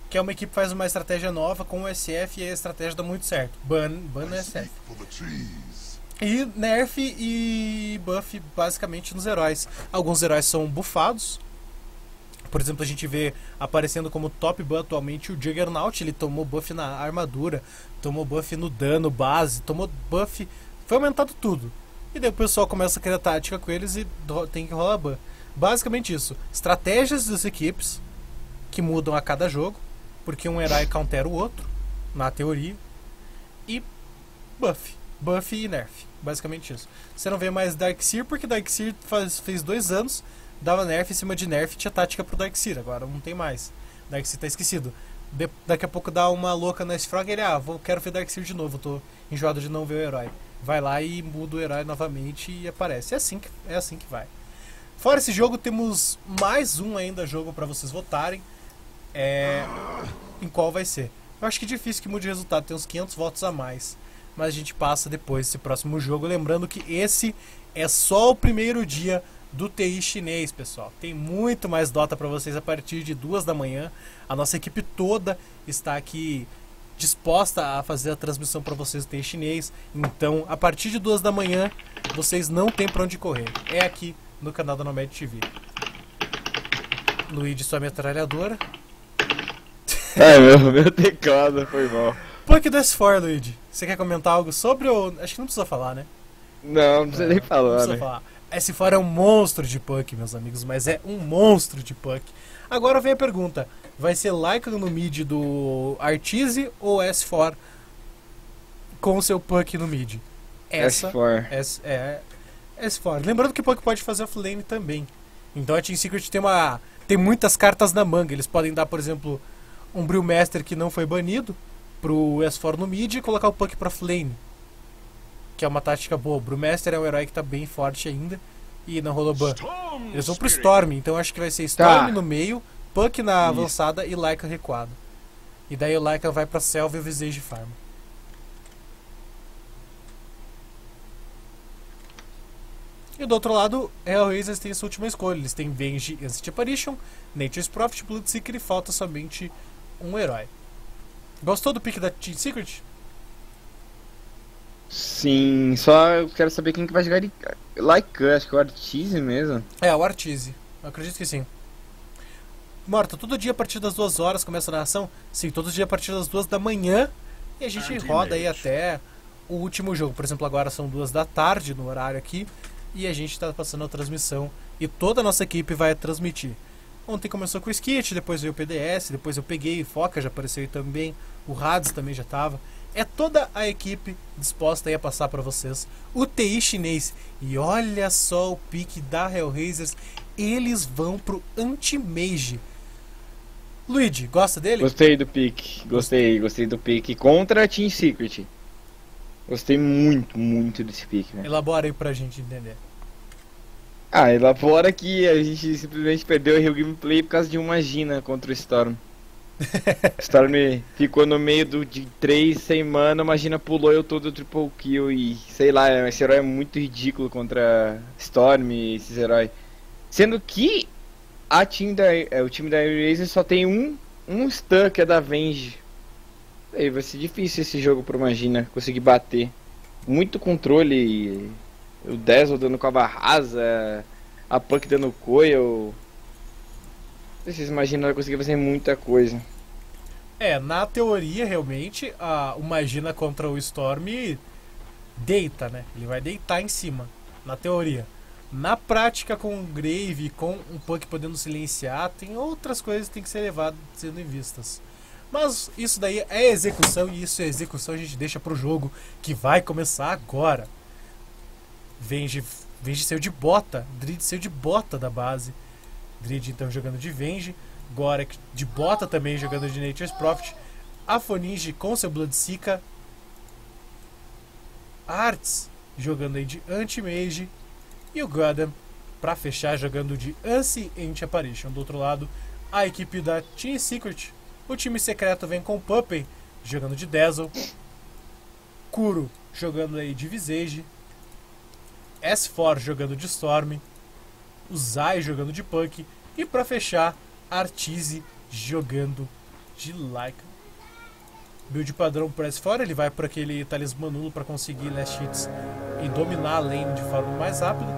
que é uma equipe que faz uma estratégia nova com o SF e a estratégia dá muito certo. Ban no SF. E nerf e buff basicamente nos heróis. Alguns heróis são buffados. Por exemplo, a gente vê aparecendo como top buff atualmente o Juggernaut. Ele tomou buff na armadura, tomou buff no dano base, tomou buff... Foi aumentado tudo. E daí o pessoal começa a criar tática com eles e tem que rolar ban. Basicamente isso. Estratégias das equipes que mudam a cada jogo, porque um herói countera o outro, na teoria. E buff. Buff e nerf. Basicamente isso. Você não vê mais Darkseer, porque Darkseer fez 2 anos, dava nerf em cima de nerf e tinha tática pro Darkseer. Agora não tem mais. Darkseer tá esquecido. Daqui a pouco dá uma louca na Frog e ele, quero ver Darkseer de novo, tô enjoado de não ver o herói. Vai lá e muda o herói novamente e aparece. É assim que vai. Fora esse jogo, temos mais um ainda jogo pra vocês votarem. Em qual vai ser. Eu acho que é difícil que mude o resultado, tem uns 500 votos a mais. Mas a gente passa depois desse próximo jogo. Lembrando que esse é só o primeiro dia do TI chinês, pessoal. Tem muito mais Dota pra vocês a partir de 2 da manhã. A nossa equipe toda está aqui disposta a fazer a transmissão para vocês do TI chinês. Então, a partir de 2 da manhã, vocês não tem pra onde correr. É aqui no canal da Nomad TV. Luigi, sua metralhadora. Meu teclado foi mal. Punk do S4, Luigi. Você quer comentar algo sobre ou... Acho que não precisa falar, né? Não precisa nem Não falar, precisa né? falar. S4 é um monstro de punk, meus amigos, mas é um monstro de punk. Agora vem a pergunta. Vai ser Lycan no mid do Arteezy ou S4 com o seu punk no mid? S4. S4. Lembrando que o punk pode fazer offlane também. Então a Team Secret tem muitas cartas na manga. Eles podem dar, por exemplo, um Brewmaster que não foi banido pro S4 no mid e colocar o punk pra offlane, que é uma tática boa. O Brewmaster é um herói que tá bem forte ainda e não rolou ban. Eles vão pro Storm, então acho que vai ser Storm no meio, Punk na avançada e Lycan recuado. E daí o Lycan vai pra selva e o Visage farm. E do outro lado, Hellraisers tem essa última escolha. Eles têm Venge, Ancient Apparition, Nature's Prophet, Bloodseeker e falta somente um herói. Gostou do pick da Team Secret? Sim, só eu quero saber quem que vai jogar de Lycan, acho que é o Arteezy mesmo. É, o Arteezy. Eu acredito que sim. Morta, todo dia a partir das 2 horas começa a narração? Sim, todo dia a partir das 2 da manhã. E a gente roda aí até o último jogo. Por exemplo, agora são 2 da tarde no horário aqui. E a gente está passando a transmissão. E toda a nossa equipe vai transmitir. Ontem começou com o Skit, depois veio o PDS, depois eu peguei, Foca já apareceu aí também. O Hades também já estava. É toda a equipe disposta aí a passar para vocês o TI chinês. E olha só o pique da Hellraisers. Eles vão pro Anti-Mage. Luigi, gosta dele? Gostei do pick, gostei do pick contra a Team Secret. Gostei muito desse pick, né? Elabora aí pra gente entender. Elabora que a gente simplesmente perdeu o gameplay por causa de uma Gina contra o Storm. Storm ficou no meio de 3 sem mana, a Gina pulou eu todo triple kill e sei lá, esse herói é muito ridículo contra Storm e esses heróis. Sendo que o time da Hellraiser só tem um stun que é da Venge. Aí vai ser difícil esse jogo pra uma Gina conseguir bater. Muito controle, o Dazzle dando cova rasa, a Punk dando coil. Vocês imaginam que conseguir fazer muita coisa. Na teoria, realmente, o Magina contra o Storm deita, né? Ele vai deitar em cima, na teoria. Na prática, com o Grave, com um Punk podendo silenciar, tem outras coisas que tem que ser levadas sendo vistas. Mas isso daí é execução, e isso é execução a gente deixa pro jogo, que vai começar agora. Venge saiu de bota, Drid saiu de bota da base. Drid então jogando de Venge, Gorek de bota também jogando de Nature's Prophet, Afoninge com seu Bloodseeker, Arts jogando aí de Anti-Mage e o Gotham pra fechar jogando de Ancient Apparition. Do outro lado, a equipe da Team Secret, o time secreto vem com Puppey jogando de Dazzle, Kuro jogando aí de Visage, S4 jogando de Storm, o Zai jogando de Punk e pra fechar, Arteezy jogando de Lycan. Build padrão Press fora, ele vai por aquele talismã nulo para conseguir last hits e dominar a lane de forma mais rápida.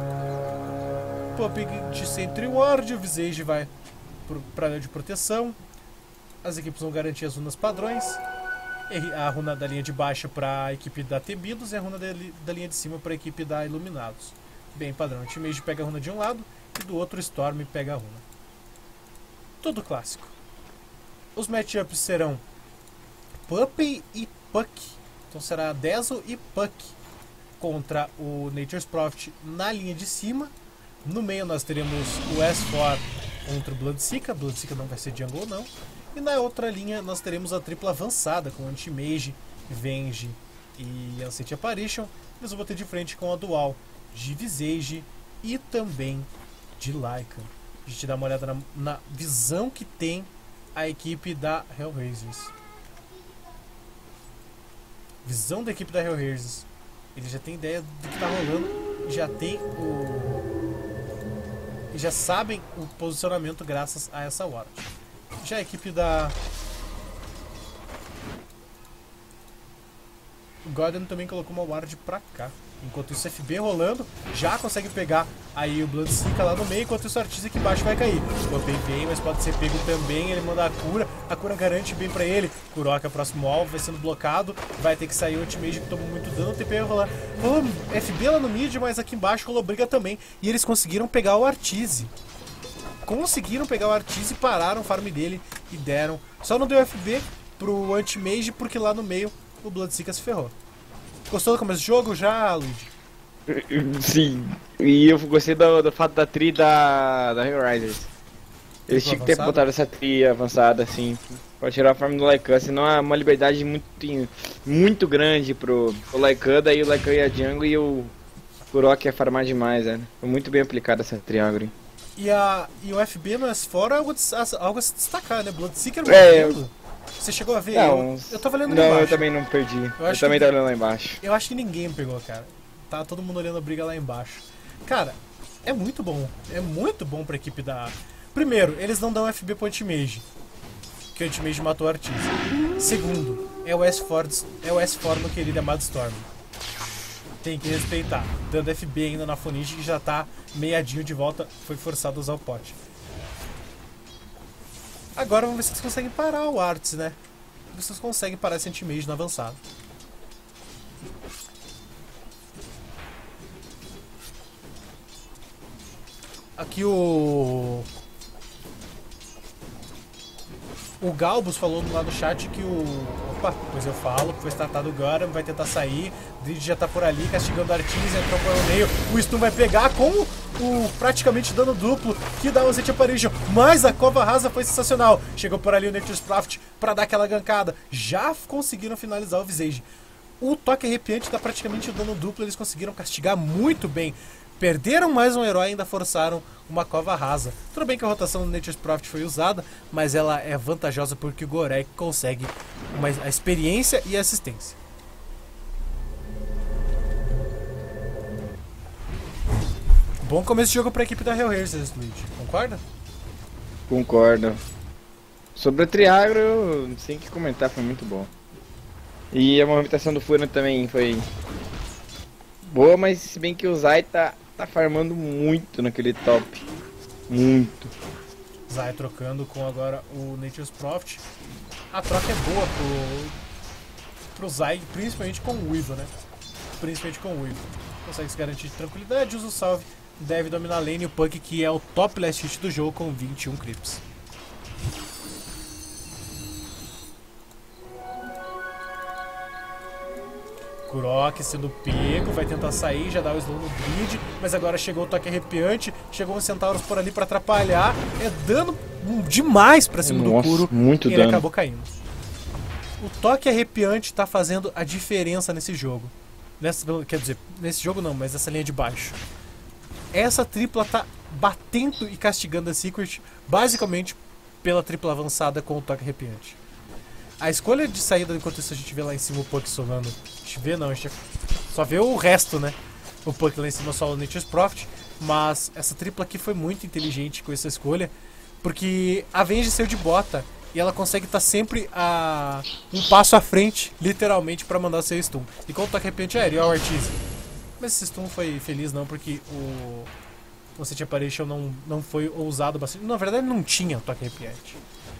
Puppy de Sentry Ward, o Visage vai para área de proteção. As equipes vão garantir as runas padrões. A runa da linha de baixo para a equipe da Tebidos e a runa da linha de cima para a equipe da Iluminados. Bem padrão, o Timage pega a runa de um lado e do outro Storm pega a runa. Tudo clássico. Os matchups serão Puppy e Puck. Então será Dazzle e Puck contra o Nature's Prophet na linha de cima. No meio nós teremos o S4 contra o Bloodseeker. Bloodseeker não vai ser jungle não. E na outra linha nós teremos a tripla avançada com Anti-Mage, Venge e Ancient Apparition. Eles vão bater de frente com a dual de Visage e também de Lycan. A gente dá uma olhada na visão que tem a equipe da Hellraisers. Visão da equipe da Hellraisers. Eles já têm ideia do que está rolando, já tem e já sabem o posicionamento graças a essa ward. Já a equipe da o Gordon também colocou uma ward pra cá. Enquanto isso, FB rolando, já consegue pegar aí o Bloodseeker lá no meio, enquanto isso o Artista aqui embaixo vai cair. O Puppy vem, mas pode ser pego também, ele manda a cura garante bem pra ele. Kurok é o próximo alvo, vai sendo blocado, vai ter que sair o Ultimate que tomou muito dano, o TP vai rolar. Rolou FB lá no mid, mas aqui embaixo rolou briga também, e eles conseguiram pegar o Artise. Pararam o farm dele e deram. Só não deu FB pro Anti-Mage porque lá no meio o Bloodseeker se ferrou. Gostou do começo do jogo já, Luigi? Sim, e eu gostei do fato da tri da Hellraisers. Eles tinham que ter botado essa tri avançada assim, pra tirar a farm do Lycan, senão é uma liberdade muito grande pro Lycan, daí o Lycan ia jungle e o Kurok ia farmar demais, né? Foi muito bem aplicada essa triângulo. E o FB no S4 é algo a se destacar, né? Bloodseeker morrendo. Você chegou a ver? Não, eu tava olhando lá embaixo. embaixo. Eu também não perdi. Eu também tava olhando lá embaixo. Eu acho que ninguém pegou, cara. Tá todo mundo olhando a briga lá embaixo. Cara, é muito bom. É muito bom pra equipe da... Primeiro, eles não dão FB pro Anti-Mage, que o Anti-Mage matou o Artista. Segundo, é o S4 no querido amado Storm. Tem que respeitar. Dando FB ainda na Fonish, que já tá meiadinho de volta. Foi forçado a usar o pote. Agora vamos ver se eles conseguem parar o Arts, né? Vocês conseguem parar esse Anti-Mage no avançado. Aqui o Galbus falou no lado do chat que opa, pois eu falo, foi startado o Garam, vai tentar sair. O Drid já tá por ali, castigando o Artis, entrou por meio. O Stun vai pegar com o praticamente dano duplo que dá o Ancient Apparition. Mas a cova rasa foi sensacional. Chegou por ali o Nature's Prophet pra dar aquela gankada. Já conseguiram finalizar o Visage. O toque arrepiante dá praticamente o dano duplo, eles conseguiram castigar muito bem. Perderam mais um herói e ainda forçaram uma cova rasa. Tudo bem que a rotação do Nature's Prophet foi usada, mas ela é vantajosa porque o Gorek consegue a experiência e a assistência. Bom começo de jogo para a equipe da Hellraisers, Luigi. Concorda? Concordo. Sobre o Triagro, eu não sei o que comentar, foi muito bom. E a movimentação do Furna também foi boa, mas se bem que o Zai tá farmando muito naquele top. Muito. Zai trocando com agora o Nature's Prophet. A troca é boa pro Zai, principalmente com o Weaver, né? Principalmente com o Weaver. Consegue se garantir de tranquilidade, usa o salve, deve dominar a lane e o Puck, que é o top last hit do jogo com 21 creeps. Kurok sendo pego, vai tentar sair, já dá o slow no grid, mas agora chegou o toque arrepiante, chegou o Centauros por ali pra atrapalhar, é dano demais pra cima do Kuro, muito e ele dano. acabou caindo. O toque arrepiante tá fazendo a diferença nesse jogo. Quer dizer, nesse jogo não, mas nessa linha de baixo. Essa tripla tá batendo e castigando a Secret, basicamente pela tripla avançada com o toque arrepiante. A escolha de saída, enquanto isso a gente vê lá em cima o Puck solando. A gente vê não, a gente só vê o resto, né? O Puck lá em cima solo o Nature's Prophet. Mas essa tripla aqui foi muito inteligente com essa escolha. Porque a Venge saiu de bota e ela consegue estar sempre um passo à frente, literalmente, pra mandar seu stun. E com o toque arrepiante aéreo, ó o Arteezy. Mas esse stun foi feliz não, porque o Set Apparition não foi ousado bastante. Na verdade não tinha toque arrepiante.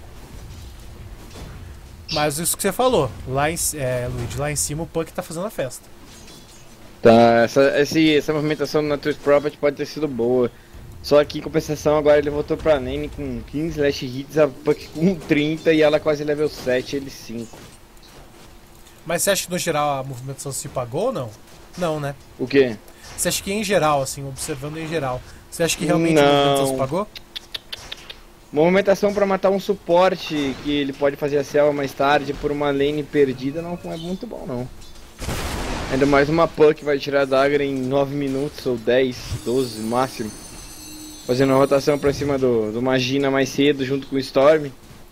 Mas isso que você falou, Luigi, lá em cima o Puck tá fazendo a festa. Tá, essa movimentação do Natur's Prophet pode ter sido boa. Só que em compensação agora ele voltou pra lane com 15 slash hits, a Puck com 30 e ela quase level 7, ele 5. Mas você acha que no geral a movimentação se pagou ou não? Não, né? O quê? Você acha que em geral, assim, observando em geral, você acha que realmente a movimentação se pagou? Movimentação pra matar um suporte que ele pode fazer a selva mais tarde por uma lane perdida não é muito bom não. Ainda mais uma Puck que vai tirar a dagger em 9 minutos ou 10, 12 no máximo. Fazendo a rotação pra cima do Magina mais cedo junto com o Storm.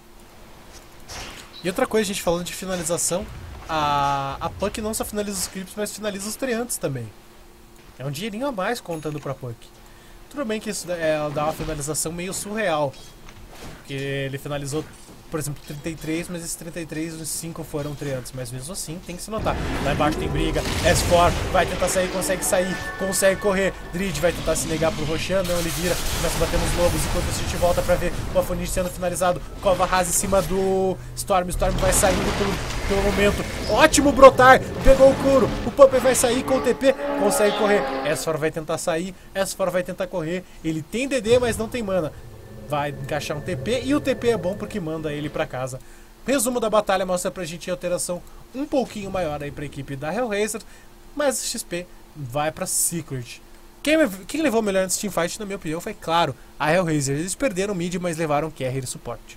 E outra coisa, a gente falando de finalização, a Puck não só finaliza os creeps, mas finaliza os treantes também. É um dinheirinho a mais contando pra Puck. Tudo bem que isso dá uma finalização meio surreal. Porque ele finalizou, por exemplo, 33, mas esses 33, os 5 foram treantes. Mas mesmo assim, tem que se notar. Lá embaixo tem briga, S4 vai tentar sair, consegue correr. Drid vai tentar se negar pro Roshan, não, ele vira, começa a bater nos lobos. Enquanto a gente volta pra ver o Aphonite sendo finalizado. Cova rasa em cima do Storm. Storm vai saindo pelo momento. Ótimo brotar, pegou o Kuro. O Pumper vai sair com o TP, consegue correr. S4 vai tentar sair, S4 vai tentar correr. Ele tem DD, mas não tem mana. Vai encaixar um TP, e o TP é bom porque manda ele pra casa. Resumo da batalha mostra pra gente a alteração um pouquinho maior aí pra equipe da Hellraiser, mas o XP vai pra Secret. Quem levou melhor nesse teamfight, na minha opinião, foi claro, a Hellraiser. Eles perderam mid, mas levaram carry e suporte.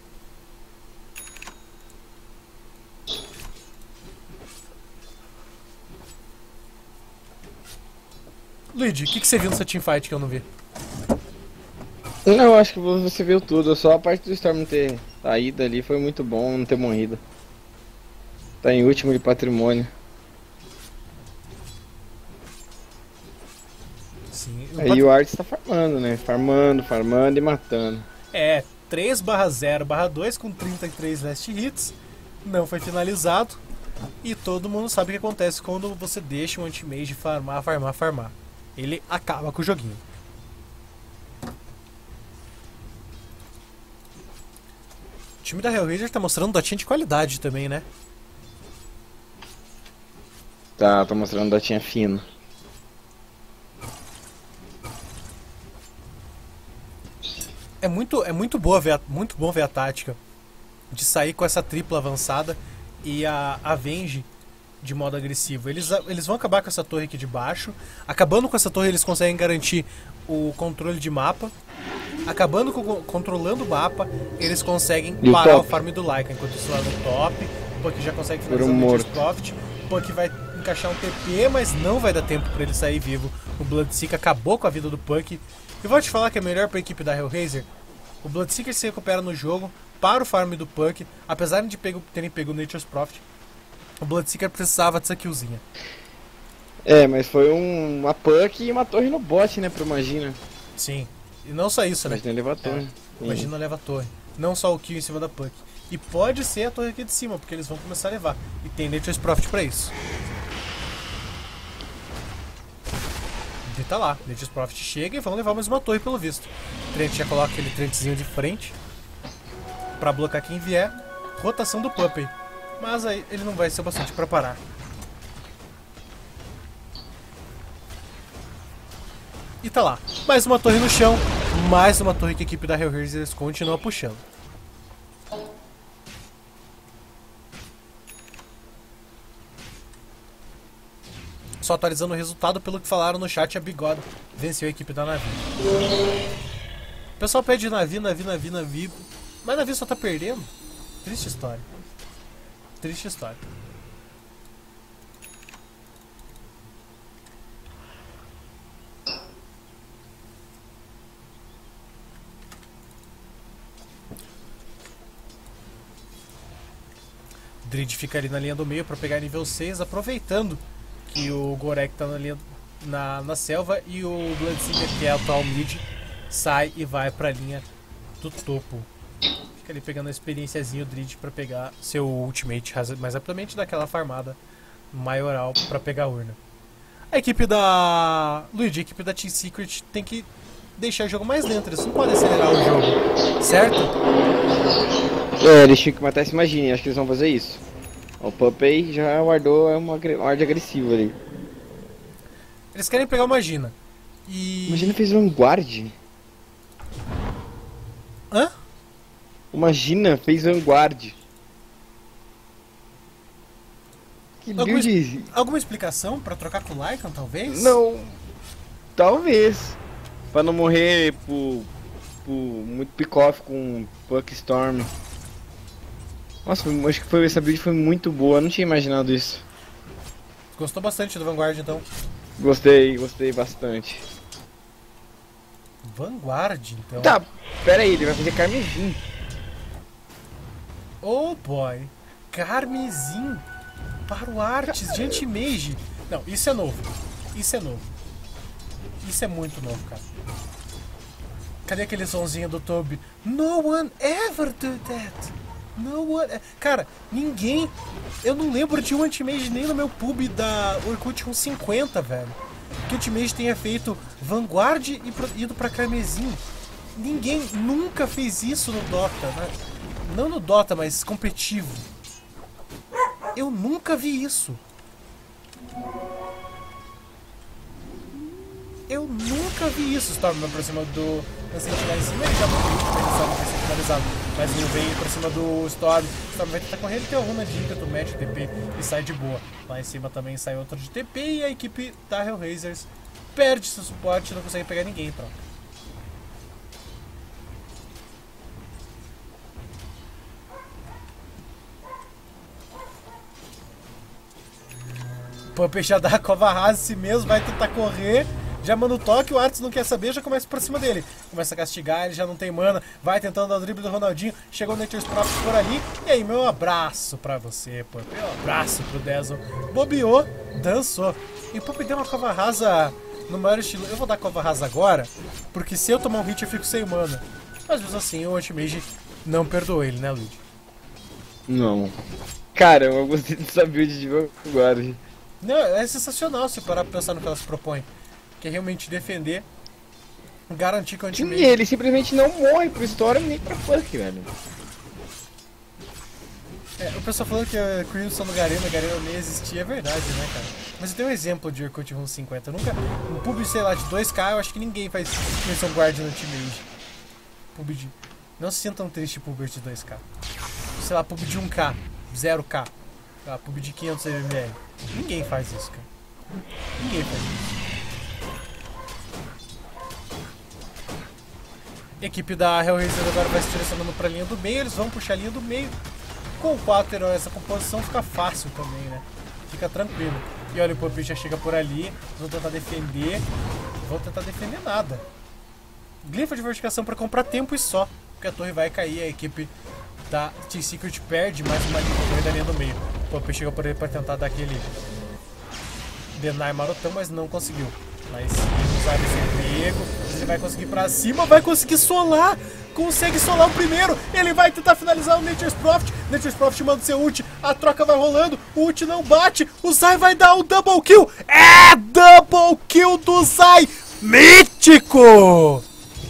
Luigi, o que você viu nessa teamfight que eu não vi? Não, acho que você viu tudo, só a parte do Storm ter saído ali foi muito bom, não ter morrido. Tá em último de patrimônio. Sim, Aí o Arts tá farmando, né? Farmando e matando. 3/0/2 com 33 last hits. Não foi finalizado. E todo mundo sabe o que acontece quando você deixa um anti-mage farmar. Ele acaba com o joguinho. O time da Hellraiser tá mostrando datinha de qualidade também, né? Tá mostrando datinha fina. É muito bom ver a tática de sair com essa tripla avançada e a Avenge de modo agressivo. Eles vão acabar com essa torre aqui de baixo. Acabando com essa torre, eles conseguem garantir o controle de mapa. Controlando o mapa, eles conseguem parar o farm do Lycan. Enquanto isso lá no top, o Puck já consegue finalizar o Nature's Prophet. O Puck vai encaixar um TP, mas não vai dar tempo para ele sair vivo. O Bloodseeker acabou com a vida do Puck. E vou te falar que é melhor para a equipe da Hellraiser. O Bloodseeker se recupera no jogo, para o farm do Puck. Apesar de terem pego o Nature's Prophet, o Bloodseeker precisava dessa killzinha. Mas foi uma Puck e uma torre no bot, né, pro Magina. Sim. E não só isso, né? Imagina leva a torre. Imagina leva a torre. Não só o kill em cima da Puck. E pode ser a torre aqui de cima, porque eles vão começar a levar. E tem Nature's Prophet pra isso. E tá lá. Nature's Prophet chega e vão levar mais uma torre pelo visto. O Trent já coloca aquele Trentzinho de frente pra bloquear quem vier. Rotação do Puppey. Mas aí ele não vai ser o bastante pra parar. E tá lá, mais uma torre no chão, mais uma torre que a equipe da Hellraiser continua puxando. Só atualizando o resultado, pelo que falaram no chat, a Bigode venceu a equipe da Navi. O pessoal pede Navi, mas Navi só tá perdendo. Triste história. Triste história. Drid fica ali na linha do meio para pegar nível 6, aproveitando que o Gorek tá na linha na selva e o Bloodseeker, que é o atual mid, sai e vai para a linha do topo. Fica ali pegando a experiênciazinha, o Drid, pra pegar seu ultimate mais rapidamente, daquela farmada maioral pra pegar a urna. A equipe da Luigi, a equipe da Team Secret tem que deixar o jogo mais lento, eles não podem acelerar o jogo, certo? Eles tinham que matar esse Magine, acho que eles vão fazer isso. O Puppey já guardou uma ordem agressiva ali. Eles querem pegar o Magina. E... Magina fez Vanguard? Hã? O Magina fez Vanguard. Que build... Alguma explicação pra trocar com o Lycan, talvez? Não. Talvez. Pra não morrer por muito pick-off com Puck Storm. Nossa, acho que essa build foi muito boa, eu não tinha imaginado isso. Gostou bastante do Vanguard, então? Gostei bastante. Vanguard, então? Tá, pera aí, ele vai fazer Carmesim. Oh boy, Carmesim para o Arts de Anti-Mage. Não, isso é novo. Isso é novo. Isso é muito novo, cara. Cadê aquele sonzinho do Toby? No one ever do that. No one... Cara, ninguém... Eu não lembro de um Anti-Mage nem no meu pub da Orkut 150, velho. Que o Anti-Mage tenha feito Vanguard e ido pra Carmesim. Ninguém nunca fez isso no Dota, né? Não no Dota, mas competitivo. Eu nunca vi isso. Eu nunca vi isso. Storm vai pra cima do Lancete lá em cima, ele já morreu, ele sabe que vai ser finalizado. Mas ele vem pra cima do Storm. O Storm vai tentar correr, ele tem a runa de ímpeto, mete o TP e sai de boa. Lá em cima também sai outro de TP e a equipe da Hellraisers perde seu suporte e não consegue pegar ninguém em troca. O Puppey já dá a cova rasa em si mesmo, vai tentar correr. Já manda o toque, o Arts não quer saber, já começa pra cima dele. Começa a castigar, ele já não tem mana. Vai tentando dar o drible do Ronaldinho. Chegou o Nature's Prophet por ali. E aí, meu abraço pra você, Puppey. Meu abraço pro Dazzle. Bobeou, dançou. E o Puppey deu uma cova rasa no maior estilo. Eu vou dar cova rasa agora, porque se eu tomar um hit eu fico sem mana. Mas mesmo assim, o Anti-Mage não perdoou ele, né, Luigi? Não. Cara, eu gostei dessa build de Vanguard. Não, é sensacional se parar pra pensar no que ela se propõe. Que é realmente defender, garantir que o Anti-Mage... Sim, ele simplesmente não morre pro Storm nem pra Puck, velho. É, o pessoal falando que a Crimson no Garena nem existia, é verdade, né, cara? Mas eu tenho um exemplo de Orkut 150. Eu nunca... Um pub, sei lá, de 2K, eu acho que ninguém faz Crimson Guard no Anti-Mage. Pub de... Não se sintam triste pubers de 2K. Sei lá, pub de 1K, 0K. Sei lá, pub de 500 ml. Ninguém faz isso, cara. Ninguém faz isso. A equipe da Hellraiser agora vai se direcionando pra linha do meio, eles vão puxar a linha do meio. Com 4 heróis, essa composição fica fácil também, né? Fica tranquilo. E olha, o Puppey já chega por ali, vão tentar defender. Não vão tentar defender nada. Glifa de fortificação pra comprar tempo e só. Porque a torre vai cair, a equipe da Team Secret perde mais uma linha da linha do meio. O Puppey chega por ele pra tentar dar aquele deny marotão, mas não conseguiu. Mas se usar esse emprego, ele vai conseguir ir pra cima, vai conseguir solar. Consegue solar o primeiro. Ele vai tentar finalizar o Nature's Prophet. Nature's Prophet manda seu ult. A troca vai rolando. O ult não bate. O Zai vai dar o double kill. É double kill do Zai. Mítico.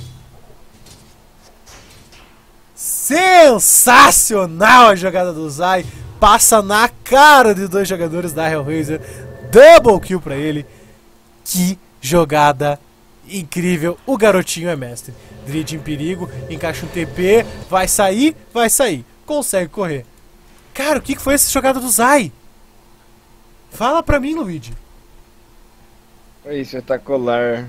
Sensacional a jogada do Zai. Passa na cara de dois jogadores da Hellraiser. Double kill pra ele. Que jogada incrível. O garotinho é mestre. Drid em perigo, encaixa um TP, vai sair, consegue correr. Cara, o que foi essa jogada do Zai? Fala pra mim, Luigi. Foi espetacular.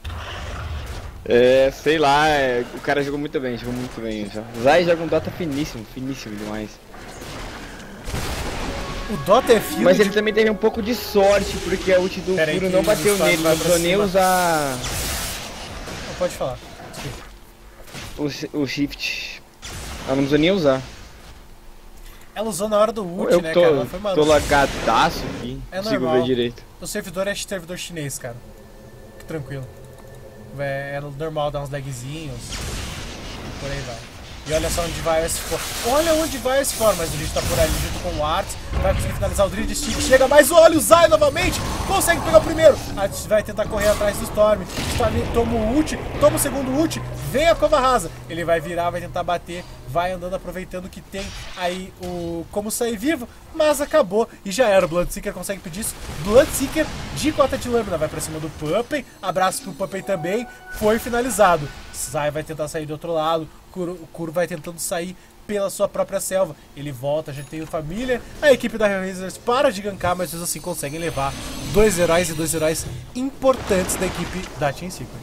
É, sei lá, o cara jogou muito bem. Zai joga um Dota finíssimo demais. O Dota é fino. Mas ele também teve um pouco de sorte, porque a ult do Furo não bateu nele, não precisou nem usar... Não, pode falar. O shift. Ela não precisou nem usar. Ela usou na hora do ult, né, cara? Ela foi maluca. Tô lagadaço aqui, é não consigo normal. ver direito. O servidor é servidor chinês, cara. Que tranquilo. É normal dar uns lagzinhos. Por aí vai. E olha só onde vai esse for. Olha onde vai esse for. Mas o Drizzt tá por ali junto com o Arts. Vai conseguir finalizar o Drizzt. Stick chega mais. Olha o Zai novamente. Consegue pegar o primeiro. Arts vai tentar correr atrás do Storm. Storm toma o ult. Toma o segundo ult. Vem a cova rasa. Ele vai virar, vai tentar bater. Vai andando aproveitando que tem aí o como sair vivo. Mas acabou e já era. O Bloodseeker consegue pedir isso. Bloodseeker de cota de lâmina. Vai pra cima do Puppey. Abraço pro Puppey também. Foi finalizado. Zai vai tentar sair do outro lado. O Kuro vai tentando sair pela sua própria selva. Ele volta, já tem o família. A equipe da Hellraisers para de gankar, mas mesmo assim conseguem levar dois heróis e dois heróis importantes da equipe da Team Secret.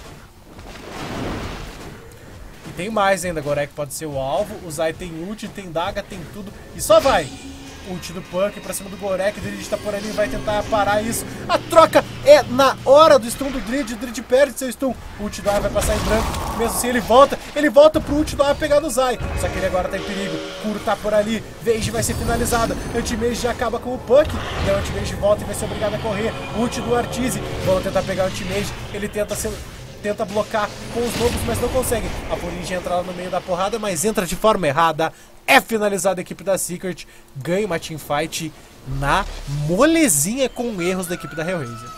E tem mais ainda. Gorek pode ser o alvo. O Zai tem ult, tem daga, tem tudo. E só vai. Ult do Punk pra cima do Gorek. O Drizzt tá por ali, vai tentar parar isso. A troca é na hora do stun do Drizzt. O Drizzt perde seu stun. O ult do Ar vai passar em branco. Mesmo assim ele volta pro ult do Ar pegar no Zai. Só que ele agora tá em perigo. Kuro tá por ali. Vage vai ser finalizada. Anti-Mage já acaba com o Punk. E o Anti-Mage volta e vai ser obrigado a correr. Ult do Arteezy. Vão tentar pegar o Anti-Mage. Ele tenta blocar com os lobos, mas não consegue. A Furinge entra lá no meio da porrada, mas entra de forma errada. É finalizada a equipe da Secret. Ganha uma teamfight na molezinha com erros da equipe da Hellraiser.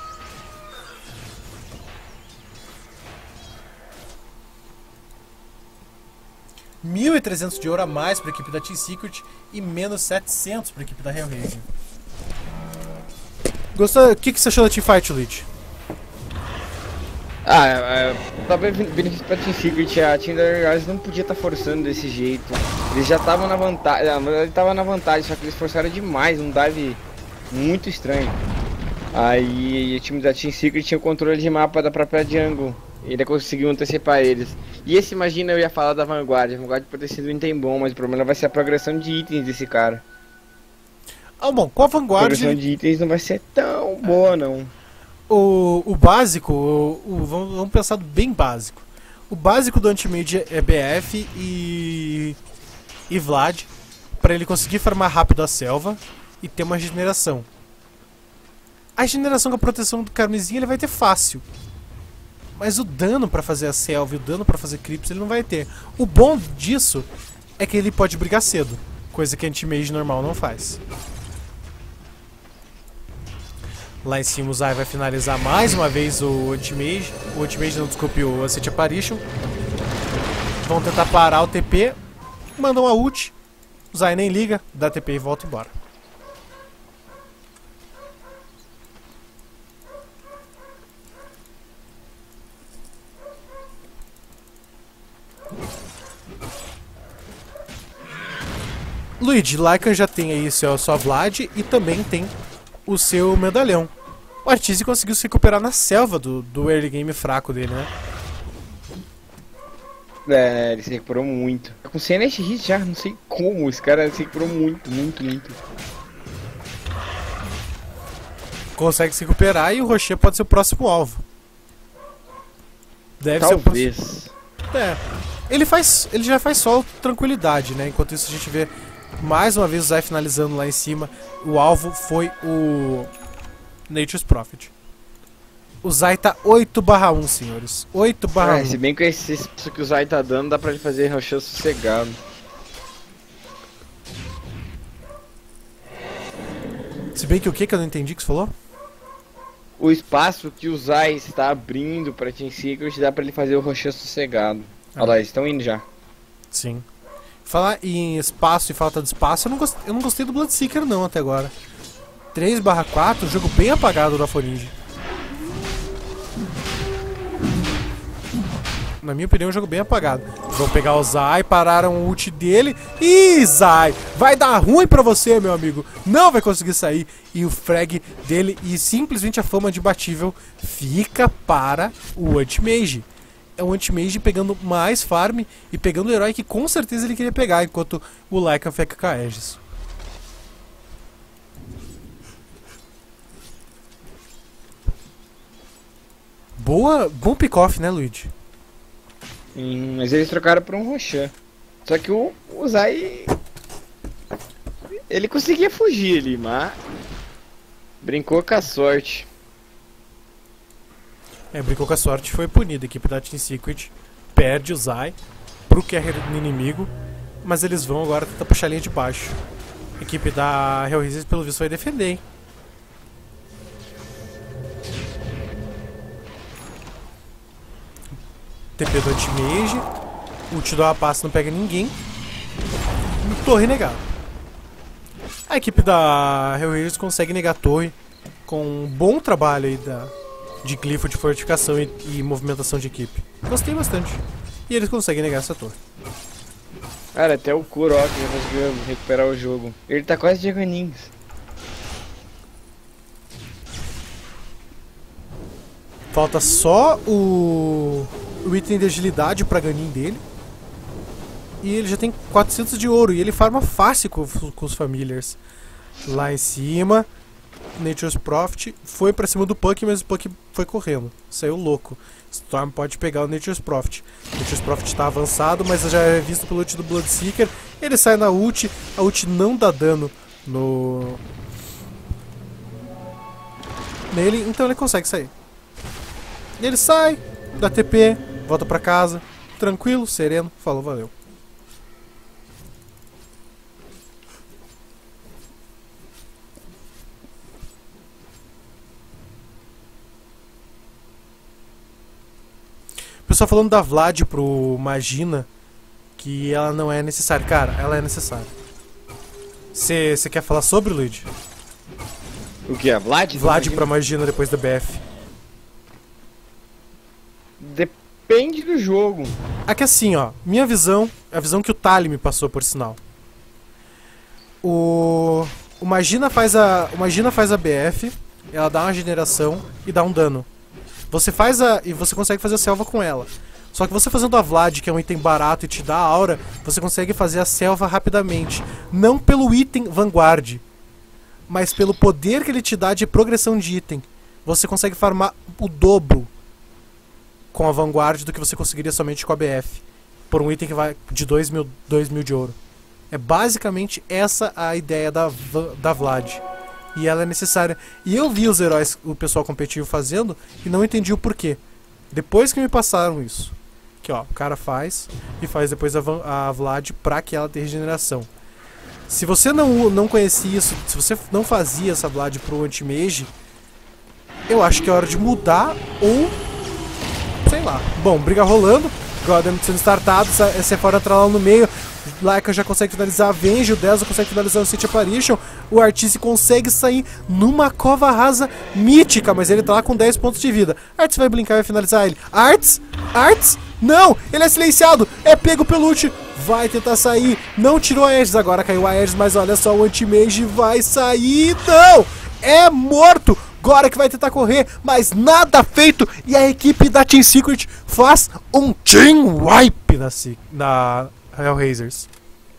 $1.300 de ouro a mais para a equipe da Team Secret e menos 700 para a equipe da Hellraiser. Gostou? O que você achou da teamfight, Lich? Talvez benefício pra Team Secret. A Team da Hellraisers não podia estar forçando desse jeito. Eles já estavam na vantagem. Ele estava na vantagem, só que eles forçaram demais. Um dive muito estranho. Aí o time da Team Secret tinha o controle de mapa da própria jungle. Ele conseguiu antecipar eles. E esse, imagina, eu ia falar da Vanguard. A Vanguard pode ter sido um item bom, mas o problema vai ser a progressão de itens desse cara. Bom, com a Vanguard... A progressão de itens não vai ser tão boa, não. O básico, vamos pensar bem básico. O básico do Anti-Mage é BF e Vlad, para ele conseguir farmar rápido a selva e ter uma regeneração. A regeneração com a proteção do Carmesim ele vai ter fácil. Mas o dano para fazer a selva e o dano para fazer creeps ele não vai ter. O bom disso é que ele pode brigar cedo, coisa que a Anti-Mage normal não faz. Lá em cima o Zai vai finalizar mais uma vez o Anti-Mage. O Anti-Mage não, desculpe, o Ascent Apparition. Vão tentar parar o TP. Mandam uma ult. O Zai nem liga, dá TP e volta embora. Luigi, Lycan já tem aí sua Vlad e também tem o seu medalhão. O Arteezy conseguiu se recuperar na selva do early game fraco dele, né? Ele se recuperou muito. Tá com 100 hit já, não sei como. Esse cara se recuperou muito. Consegue se recuperar e o Rocher pode ser o próximo alvo. Deve Talvez. ser o próximo. Ele já faz solo tranquilidade, né? Enquanto isso a gente vê mais uma vez o Zai finalizando lá em cima. O alvo foi o Nature's Prophet. O Zai tá 8/1, senhores. 8/1. Se bem que isso que o Zai tá dando, dá pra ele fazer Rocher sossegado. Se bem que o que eu não entendi que você falou? O espaço que o Zai está abrindo pra Team Secret dá pra ele fazer o Rocher sossegado. Olha lá, eles estão indo já. Sim. Falar em espaço e falta de espaço, eu não gostei do Bloodseeker não até agora. 3/4, jogo bem apagado da Furinge. Na minha opinião, um jogo bem apagado. Vão pegar o Zai, pararam o ult dele. Ih, Zai! Vai dar ruim pra você, meu amigo. Não vai conseguir sair. E o frag dele e simplesmente a fama de batível fica para o Anti-Mage. É o Anti-Mage pegando mais farm e pegando o herói que com certeza ele queria pegar, enquanto o Lycan fica com a Aegis. Bom pick-off, né, Luigi? Mas eles trocaram por um Rocher. Só que o Zai... Ele conseguia fugir ali, mas... brincou com a sorte. Brincou com a sorte, foi punido. A equipe da Team Secret perde o Zai pro carry do inimigo, mas eles vão agora tentar puxar a linha de baixo. A equipe da Hellraisers, pelo visto, vai defender, hein? TP do anti-mage. Ult do Rapace não pega ninguém. Torre negada. A equipe da Hellraisers consegue negar a torre com um bom trabalho aí de glifo de fortificação e movimentação de equipe. Gostei bastante. E eles conseguem negar essa torre. Cara, até o Kurok já conseguiu recuperar o jogo. Ele tá quase de Ganins. Falta só o item de agilidade pra Ganin dele. E ele já tem 400 de ouro. E ele farma fácil com os Familiars. Lá em cima, Nature's Prophet foi pra cima do Puck, mas o Puck foi correndo. Saiu louco. Storm pode pegar o Nature's Prophet. Nature's Prophet tá avançado, mas já é visto pelo ult do Bloodseeker. Ele sai na ult. A ult não dá dano nele, então ele consegue sair. Ele sai, dá TP, volta pra casa, tranquilo, sereno, falou, valeu. Pessoal falando da Vlad pro Magina, que ela não é necessária. Cara, ela é necessária. Você quer falar sobre, Luigi? O que? A Vlad? Vlad pra Magina depois da BF. Depende do jogo. Aqui assim, ó, minha visão, a visão que o Tali me passou, por sinal. O Magina faz a BF, ela dá uma regeneração e dá um dano. E você consegue fazer a selva com ela. Só que você fazendo a Vlad, que é um item barato e te dá aura, você consegue fazer a selva rapidamente. Não pelo item Vanguard, mas pelo poder que ele te dá de progressão de item. Você consegue farmar o dobro com a Vanguard do que você conseguiria somente com a BF. Por um item que vai de 2 mil de ouro. É basicamente essa a ideia da Vlad. E ela é necessária. E eu vi os heróis, o pessoal competitivo fazendo, e não entendi o porquê. Depois que me passaram isso. Que ó, o cara faz, e faz depois a Vlad pra que ela tenha regeneração. Se você não conhecia isso, se você não fazia essa Vlad pro anti-mage, eu acho que é hora de mudar ou... sei lá. Bom, briga rolando, Godem sendo startado, Sephora entra lá no meio, Laika já consegue finalizar a Venge, o Dezo consegue finalizar o City Apparition, o Artise consegue sair numa cova rasa mítica, mas ele tá lá com 10 pontos de vida. Arts vai brincar e vai finalizar ele. Arts? Não! Ele é silenciado! É pego pelo ult! Vai tentar sair! Não tirou a Aegis, agora caiu a Aegis, mas olha só, o anti-mage vai sair! Não! É morto! Agora que vai tentar correr, mas nada feito, e a equipe da Team Secret faz um team wipe na Hellraisers.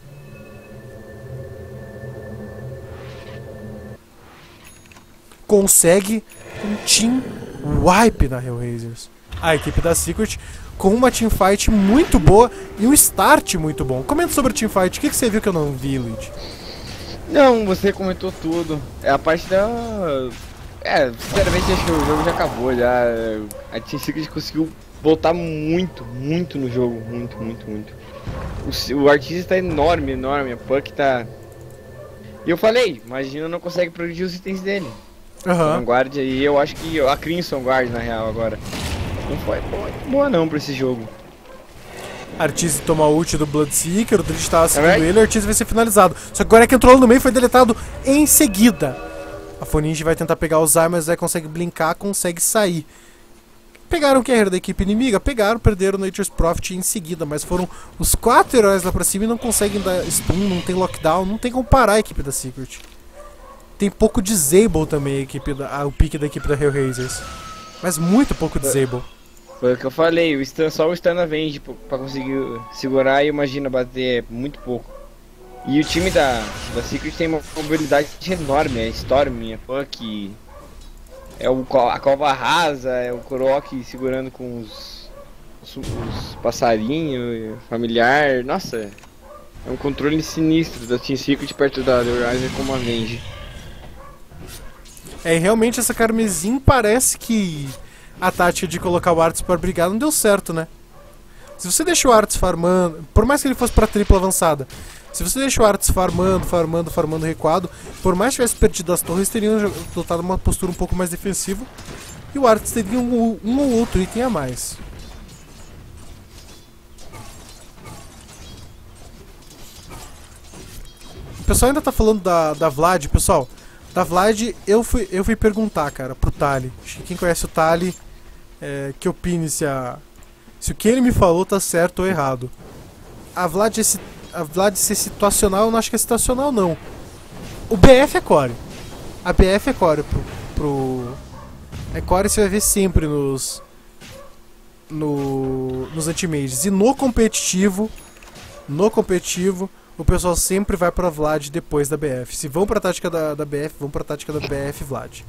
Consegue um team wipe na Hellraisers. A equipe da Secret com uma teamfight muito boa e um start muito bom. Comenta sobre o teamfight, o que você viu que eu não vi, Luigi? Não, você comentou tudo. É a parte da... sinceramente acho que o jogo já acabou já. A Team Secret conseguiu voltar muito no jogo. Muito. O Artista tá enorme. A Puck tá... E eu falei, imagina não consegue progredir os itens dele. Vanguard, e eu acho que a Crimson Guard na real agora não foi boa não pra esse jogo. Artise toma a ult do Bloodseeker, o Dredge tava seguindo ele, o Artise vai ser finalizado. Só que agora que entrou no meio foi deletado em seguida. A Foninge vai tentar pegar os Zai, mas aí consegue blinkar, consegue sair. Pegaram o carrier da equipe inimiga? Pegaram, perderam o Nature's Prophet em seguida, mas foram os 4 heróis lá pra cima e não conseguem dar stun, não tem lockdown, não tem como parar a equipe da Secret. Tem pouco disable também o pick da equipe da Hellraisers. Mas muito pouco disable. Foi o que eu falei, só o stun na Venge pra conseguir segurar e imagina bater muito pouco. E o time da Secret tem uma mobilidade enorme, é Storm, é Puck, a cova rasa, é o Kurok segurando com os passarinhos, familiar, nossa, é um controle sinistro da Team Secret perto da Hellraiser com uma Venge. E realmente essa Carmesim parece que a tática de colocar o Arts para brigar não deu certo, né? Se você deixa o Arts farmando, por mais que ele fosse pra tripla avançada, se você deixa o Arts farmando recuado, por mais que tivesse perdido as torres, teriam adotado uma postura um pouco mais defensiva. E o Arts teria um ou outro item a mais. O pessoal ainda tá falando da Vlad, pessoal. Da Vlad, eu fui perguntar, cara, pro Tali. Acho que quem conhece o Tali, que opine se o que ele me falou tá certo ou errado. A Vlad ser situacional, eu não acho que é situacional, não. O BF é core. A BF é core É core você vai ver sempre nos anti-mages. E no competitivo, o pessoal sempre vai pra Vlad depois da BF. Se vão pra tática da BF, vão pra tática da BF Vlad.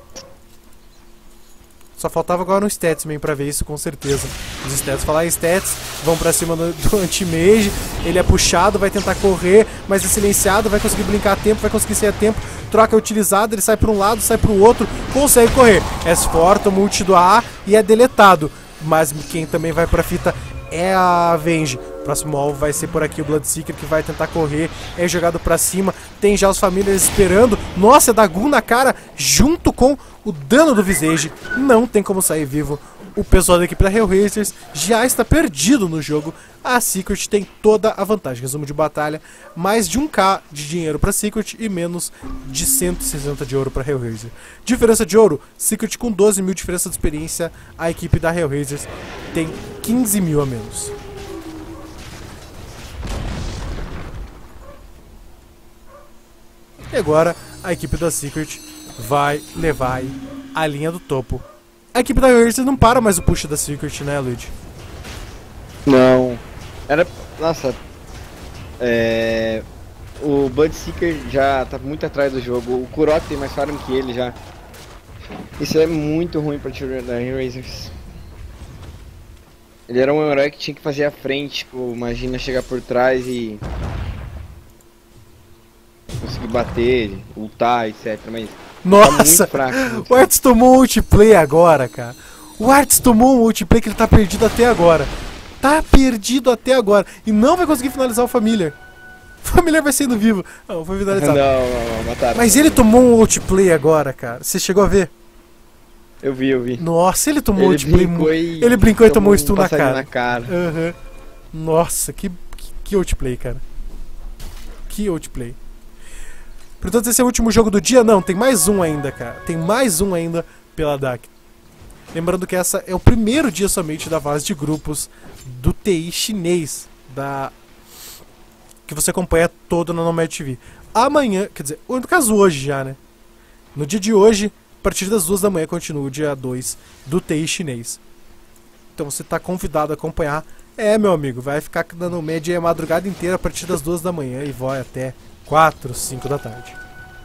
Só faltava agora no Statsman pra ver isso com certeza. Os Stats, falar em Stats, vão pra cima do anti-mage. Ele é puxado, vai tentar correr, mas é silenciado, vai conseguir brincar a tempo, vai conseguir sair a tempo. Troca é utilizado, ele sai pra um lado, sai pro outro, consegue correr. É forte, toma ult do AA e é deletado. Mas quem também vai pra fita é a Avenge. Próximo alvo vai ser por aqui o Bloodseeker, que vai tentar correr, é jogado pra cima, tem já os Familiars esperando. Nossa, é Dagon na cara, junto com o dano do Visage. Não tem como sair vivo. O pessoal da equipe da Hellraisers já está perdido no jogo. A Secret tem toda a vantagem. Resumo de batalha, mais de 1k de dinheiro para Secret e menos de 160 de ouro para Hellraiser. Diferença de ouro, Secret com 12 mil de diferença de experiência. A equipe da Hellraisers tem 15 mil a menos. E agora a equipe da Secret vai levar a linha do topo. A equipe da Hellraiser não para mais o push da Secret, né, Luigi? Não. Nossa. O Bloodseeker já tá muito atrás do jogo. O Kurok tem mais farm que ele já. Isso é muito ruim pra time da Hellraisers. Ele era um herói que tinha que fazer a frente, tipo, imagina chegar por trás e conseguir bater, ultar, etc. Mas nossa, tá muito fraco, o Arts tomou um ultiplay agora, cara. O Arts tomou um ultiplay que ele tá perdido até agora. Tá perdido até agora. E não vai conseguir finalizar o Familiar. O Familiar vai sendo vivo. Não, foi finalizado. Não, mataram. Mas ele tomou um ultiplay agora, cara. Você chegou a ver? Eu vi. Nossa, ele tomou ultiplay. Ele brincou e tomou um stun na cara. Uhum. Nossa, que outplay, cara. Que outplay. Portanto, esse é o último jogo do dia? Não, tem mais um ainda, cara. Tem mais um ainda pela DAC. Lembrando que essa é o primeiro dia somente da fase de grupos do TI chinês, que você acompanha todo na Nomad TV. Amanhã, quer dizer, no caso hoje já, né? No dia de hoje, a partir das 2 da manhã, continua o dia 2 do TI chinês. Então você está convidado a acompanhar. Meu amigo, vai ficar dando média a madrugada inteira a partir das 2 da manhã e vai até 4, 5 da tarde.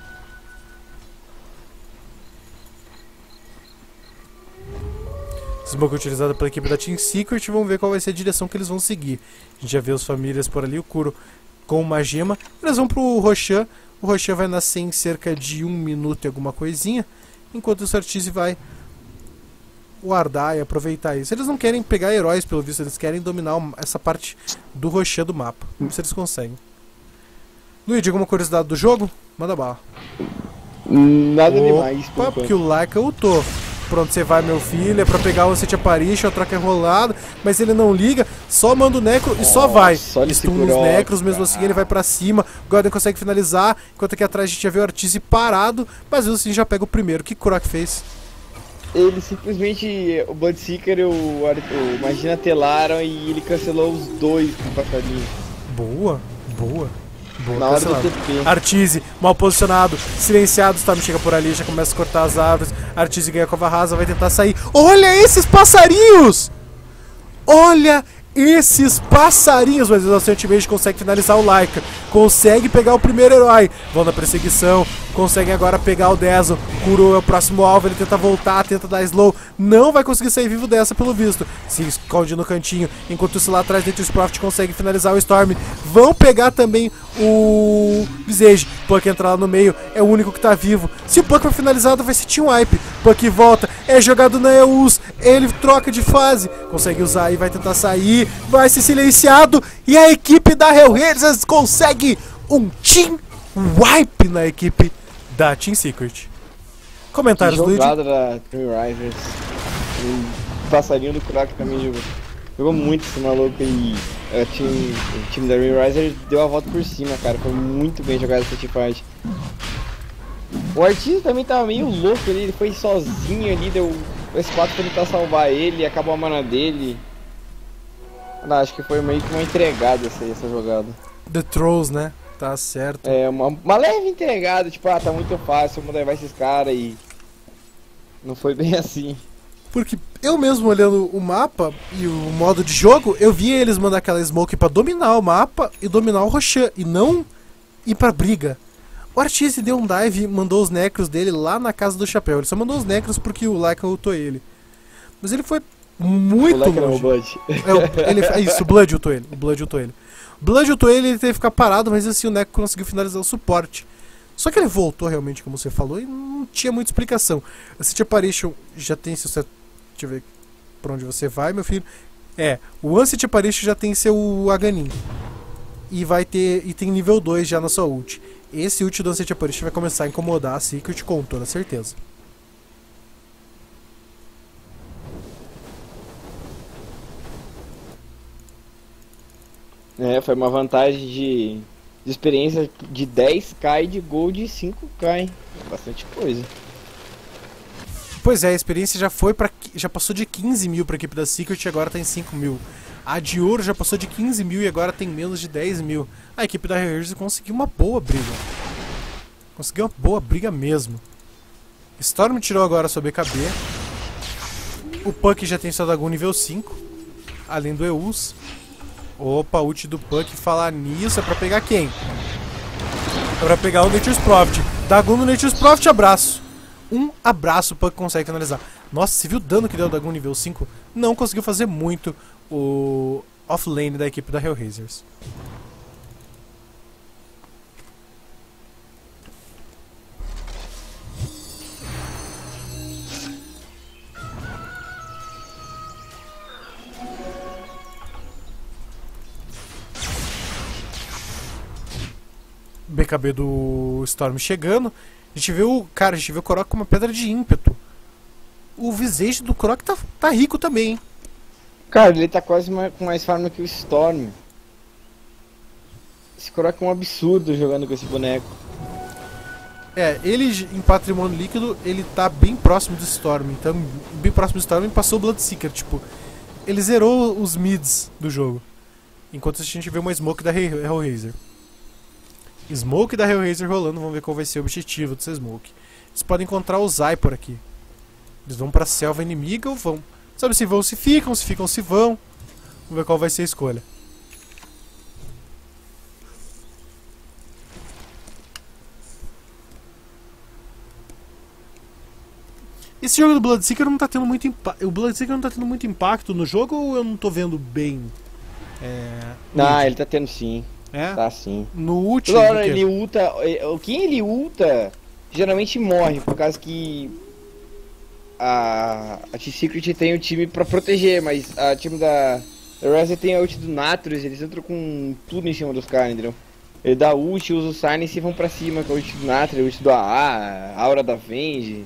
Smoke utilizada pela equipe da Team Secret. Vamos ver qual vai ser a direção que eles vão seguir. A gente já vê os famílias por ali, o Kuro com uma gema. Eles vão pro Roshan. O Roshan vai nascer em cerca de 1 minuto e alguma coisinha. Enquanto o Sartize vai guardar e aproveitar isso. Eles não querem pegar heróis, pelo visto. Eles querem dominar essa parte do Roshan do mapa. Vamos ver se eles conseguem. Luigi, alguma curiosidade do jogo? Manda bala. Nada demais. Opa, porque o Laika ultou. Pronto, você vai, meu filho, é pra pegar o Set Apparition, a troca é rolada, mas ele não liga, só manda o Necro e só vai. Stun nos Necros, mesmo assim ele vai pra cima, o Gordon consegue finalizar, enquanto aqui atrás a gente já vê o Artise parado, mas mesmo assim já pega o primeiro. O que o Kurok fez? Ele simplesmente, o Bloodseeker e o Magina telaram e ele cancelou os dois com o passarinho. Boa. Na hora do TP. Artise, mal posicionado, silenciado, o Storm chega por ali, já começa a cortar as árvores. Artise ganha a cova rasa, vai tentar sair. Olha esses passarinhos! Olha esses passarinhos! Mas o Anti-Mage consegue finalizar o Laika. consegue pegar o primeiro herói. Vão na perseguição, conseguem agora pegar o Dazzle. Kuro é o próximo alvo, ele tenta voltar, tenta dar slow. Não vai conseguir sair vivo dessa pelo visto. Se esconde no cantinho, enquanto isso lá atrás Nature's Prophet consegue finalizar o Storm. Vão pegar também o Visage. Puck entra lá no meio, é o único que tá vivo. Se o Puck for finalizado vai ser team wipe. Puck volta, é jogado na Eus, ele troca de fase, consegue usar e vai tentar sair, vai ser silenciado e a equipe da Hellraisers consegue um team wipe na equipe da Team Secret. Comentários, Luigi? Jogada da Hellraisers. O passarinho do Croc também jogou muito esse maluco e o time da Hellraisers deu a volta por cima, cara. Foi muito bem jogado essa teamfight. O Artista também tava meio louco ali, ele foi sozinho ali, deu o S4 pra tentar salvar ele, acabou a mana dele. Não, acho que foi meio que uma entregada essa jogada. The Trolls, né? Tá certo. É, uma leve entregada, tipo, tá muito fácil, vamos levar esses caras e... Não foi bem assim. Porque eu mesmo olhando o mapa e o modo de jogo, eu vi eles mandar aquela smoke pra dominar o mapa e dominar o Roshan, e não ir pra briga. O Artiste deu um dive e mandou os necros dele lá na casa do chapéu. Ele só mandou os necros porque o Laika ultou ele. Mas ele foi muito longe. Não, o Blood. Isso, o Blood ultou ele. O Blood ultou ele. O Blood ultou ele, ele teve que ficar parado, mas assim o Necro conseguiu finalizar o suporte. Só que ele voltou realmente, como você falou, e não tinha muita explicação. A City Apparition já tem seu... Deixa eu ver pra onde você vai, meu filho. O One City Apparition já tem seu Aganin. E vai ter... E tem nível 2 já na sua ult. Esse ult do One City Apparition vai começar a incomodar a Secret com toda certeza. Foi uma vantagem de experiência de 10k e de gol de 5k, hein? Bastante coisa. Pois é, a experiência já passou de 15 mil pra equipe da Secret e agora tá em 5 mil. A de ouro já passou de 15 mil e agora tem menos de 10 mil. A equipe da Hellraisers conseguiu uma boa briga. Conseguiu uma boa briga mesmo. Storm tirou agora sua BKB. O Puck já tem seu Dagon nível 5. Além do Eus. Opa, ult do Puck, falar nisso, é pra pegar quem? É pra pegar o Nature's Prophet. Dagon no Nature's Prophet, abraço. Um abraço, o Puck consegue finalizar. Nossa, você viu o dano que deu o Dagon nível 5? Não conseguiu fazer muito o offlane da equipe da Hellraisers. BKB do Storm chegando. A gente vê o Croc com uma pedra de ímpeto. O Visage do Croc tá rico também, hein? Cara, ele tá quase com mais farm que o Storm. Esse Croc é um absurdo jogando com esse boneco. Ele em patrimônio líquido, ele tá bem próximo do Storm. Então, bem próximo do Storm e passou o Bloodseeker. Tipo, ele zerou os mids do jogo. Enquanto a gente vê uma smoke da Hellraiser. Smoke da Hellraiser rolando, vamos ver qual vai ser o objetivo dessa smoke. Eles podem encontrar o Zai por aqui. Eles vão pra selva inimiga ou vão? Sabe se vão, se ficam, se vão. Vamos ver qual vai ser a escolha. Esse jogo do Bloodseeker não tá tendo muito impacto. O Bloodseeker não tá tendo muito impacto no jogo ou eu não tô vendo bem? Não, ele tá tendo sim. É? Tá sim. No ult, toda hora ele ulta. Quem ele ulta geralmente morre, por causa que a T-Secret tem o time pra proteger, mas a time da Reza tem a ult do Naturus, eles entram com tudo em cima dos caras, entendeu? Ele dá ult, usa o Silence e vão pra cima com a ult do Naturus, a ult do AA, a Aura da Venge.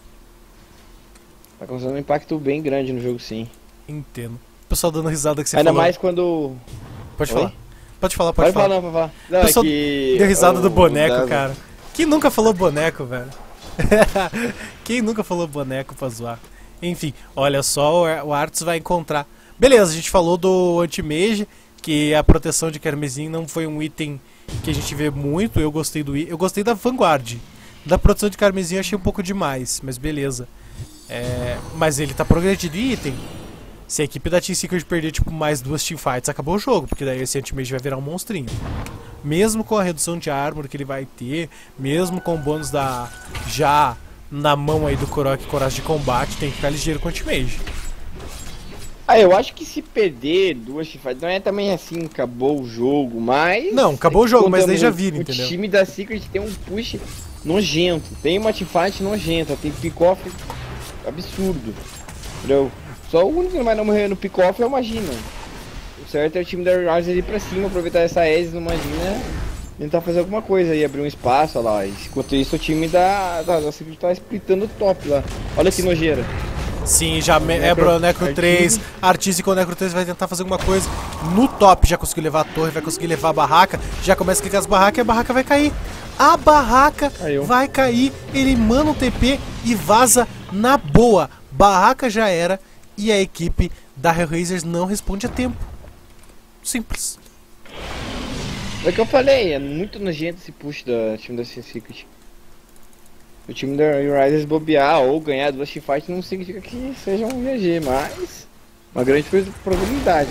Tá causando um impacto bem grande no jogo, sim. Entendo. O pessoal dando risada que você ainda falou. Ainda mais quando... Pode falar. Pode falar. Pode falar. Não, o pessoal deu risada do boneco, Dazzle. cara. Quem nunca falou boneco, velho? Quem nunca falou boneco pra zoar? Enfim, olha só, o Arts vai encontrar. Beleza, a gente falou do Anti-Mage, que a proteção de Carmesim não foi um item que a gente vê muito. Eu gostei eu gostei da Vanguard. Da proteção de Carmesim eu achei um pouco demais, mas beleza. Mas ele tá progredindo em item. Se a equipe da Team Secret perder tipo mais 2 teamfights, acabou o jogo, porque daí esse Anti-Mage vai virar um monstrinho. mesmo com a redução de armor que ele vai ter, mesmo com o bônus da já na mão aí do Korok Coragem de Combate, tem que ficar ligeiro com o Ultimate. Eu acho que se perder duas teamfights, não é também assim, acabou o jogo, mas... Não, acabou o jogo, mas daí já vira, entendeu? O time da Secret tem um push nojento, tem uma teamfight nojenta, tem pick-off absurdo, entendeu? Só o único que não vai não morrer no pick-off é o Magina. O certo é o time da Rise ir pra cima, aproveitar essa Ace no Magina, tentar fazer alguma coisa aí, abrir um espaço, olha lá. Enquanto isso o time da Secret tá splitando o top lá. Olha que nojeira. Sim, já Ebro, Necro 3, Artise com o Necro 3 vai tentar fazer alguma coisa. No top já conseguiu levar a torre, vai conseguir levar a barraca. Já começa a clicar as barracas e a barraca vai cair. A barraca vai cair, ele manda um TP e vaza na boa. Barraca já era e a equipe da Hellraisers não responde a tempo. Simples. É o que eu falei, é muito nojento esse push do time da Secret. O time da Risers bobear ou ganhar duas teamfights não significa que seja um GG, mas uma grande probabilidade.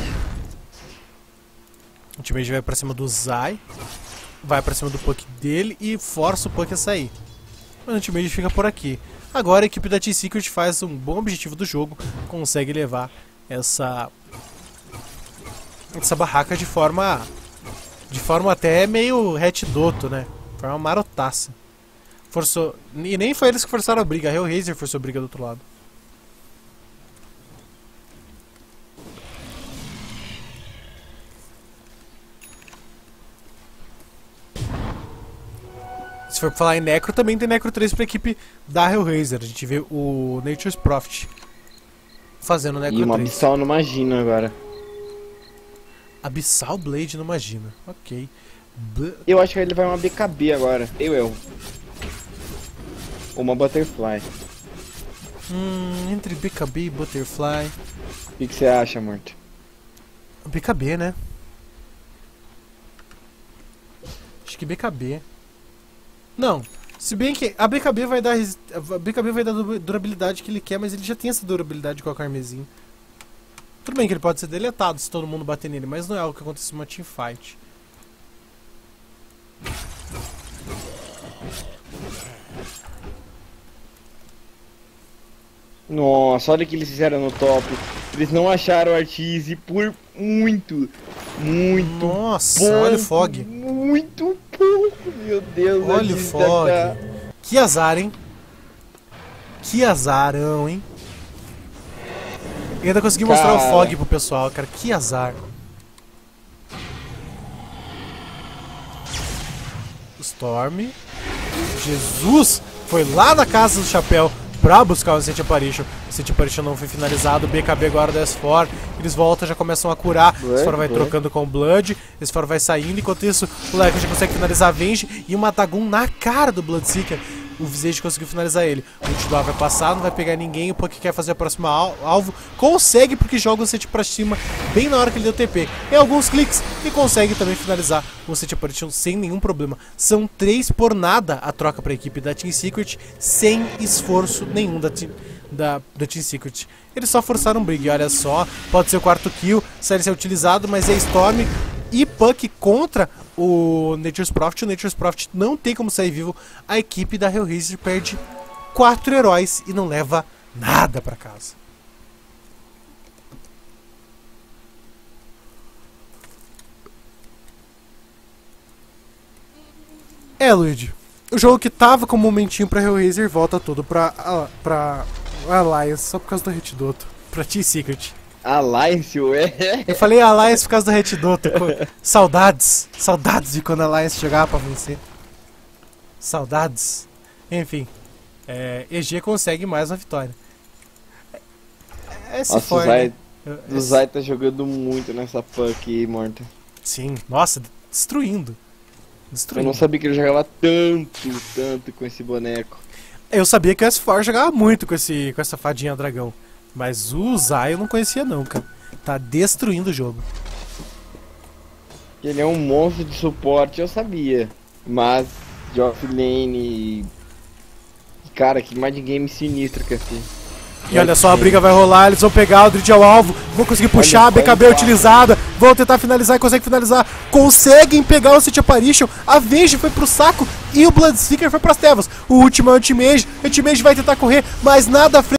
O time vai pra cima do Zai, vai pra cima do Puck dele e força o Puck a sair. Mas o time fica por aqui. Agora a equipe da T-Secret faz um bom objetivo do jogo, consegue levar essa barraca de forma até meio retidoto, né? Forma marotaça. Forçou. E nem foi eles que forçaram a briga, a Hellraiser forçou a briga do outro lado. Se for falar em Necro, também tem Necro 3 pra equipe da Hellraiser. A gente vê o Nature's Prophet fazendo Necro 3. E uma Abyssal no Magina agora. Abyssal Blade no Magina, ok. Eu acho que ele vai uma BKB agora. Eu. Uma Butterfly. Entre BKB e Butterfly. O que você acha, Morto? BKB, né? Acho que BKB. Não, se bem que a BKB vai dar durabilidade que ele quer, mas ele já tem essa durabilidade com a Carmesim. Tudo bem que ele pode ser deletado se todo mundo bater nele, mas não é algo que acontece numa teamfight. Nossa, olha o que eles fizeram no top. Eles não acharam o Artise por muito. Nossa, pouco, olha o Fog. Muito pouco, meu Deus. Olha o Fog. Que azar, hein? Que azarão, hein? E ainda consegui mostrar o Fog pro pessoal, cara. Que azar. Storm. Jesus! Foi lá na casa do chapéu pra buscar o Sente Apparition. O Sente Apparition não foi finalizado. O BKB agora da S4. Eles voltam, já começam a curar. O S4 vai trocando com o Blood. O S4 vai saindo. Enquanto isso, o Leco já consegue finalizar a Venge. E uma Dagon na cara do Bloodseeker. O Visage conseguiu finalizar ele. O Ultidoor vai passar, não vai pegar ninguém. O Puck quer fazer a próxima alvo. Consegue porque joga o set pra cima bem na hora que ele deu TP. Em alguns cliques e consegue também finalizar o set Apparition sem nenhum problema. São 3 por nada a troca para a equipe da Team Secret, sem esforço nenhum da Team Secret. Eles só forçaram um briga. E olha só, pode ser o quarto kill, se ele ser utilizado, mas é Storm e Puck contra o Nature's Prophet. O Nature's Prophet não tem como sair vivo. A equipe da Hellraiser perde 4 heróis e não leva nada pra casa. Luigi, o jogo que tava com um momentinho pra Hellraiser volta todo pra Alliance, só por causa do Retidoto, pra Team Secret. Alliance, ué? Eu falei Alliance por causa do Retidoto. Saudades de quando a Alliance jogava pra vencer. Saudades. Enfim, EG consegue mais uma vitória. Nossa, o Zai tá jogando muito nessa Puck, Morta. Sim, nossa, destruindo. Eu não sabia que ele jogava tanto com esse boneco. Eu sabia que o S4 jogava muito com essa fadinha dragão. Mas o Zai eu não conhecia não, cara. Tá destruindo o jogo. Ele é um monstro de suporte, eu sabia. Mas de offlane... Cara, que mind game sinistro que é assim. E olha só, a briga vai rolar, eles vão pegar o Drid ao alvo, vão conseguir puxar, a BKB utilizada, vão tentar finalizar e conseguem finalizar, conseguem pegar o City Apparition, a Venge foi pro saco e o Bloodseeker foi pras trevas. O último é o Anti-Mage vai tentar correr, mas nada à frente.